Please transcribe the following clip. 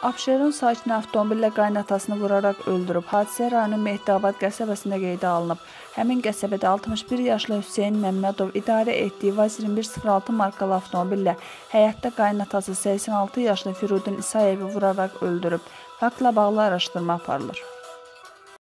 Abşeron sakini avtomobillə qaynatasını vuraraq öldürüb. Hadisə rayonun Mehdabad qəsəbəsində qeydə alınıb. Həmin qəsəbədə 61 yaşlı Hüseyn Məmmədov idarə etdiyi Vaz 2106 markalı avtomobillə həyətdə qaynatası 86 yaşlı Firudin İsayevi vuraraq öldürüb. Faktla bağlı araşdırma aparılır.